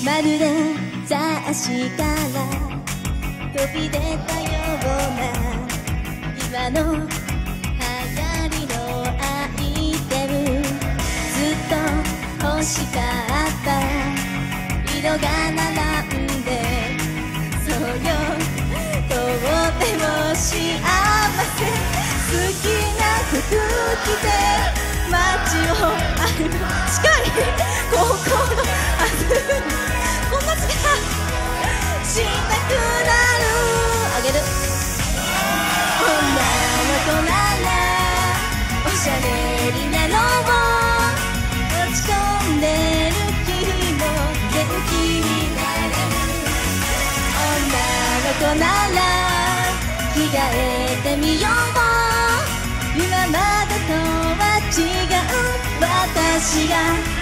まるで雑誌から飛び出たような今の流行りのアイテム、ずっと欲しかった色が並んで、そうよとっても幸せ。好きな服着て街を歩く、近い心あるこんな好きだしたくなるあげる。女の子ならおしゃれになろう、落ち込んでる君も元気になれる。女の子なら着替えてみよう、今までとは違う私が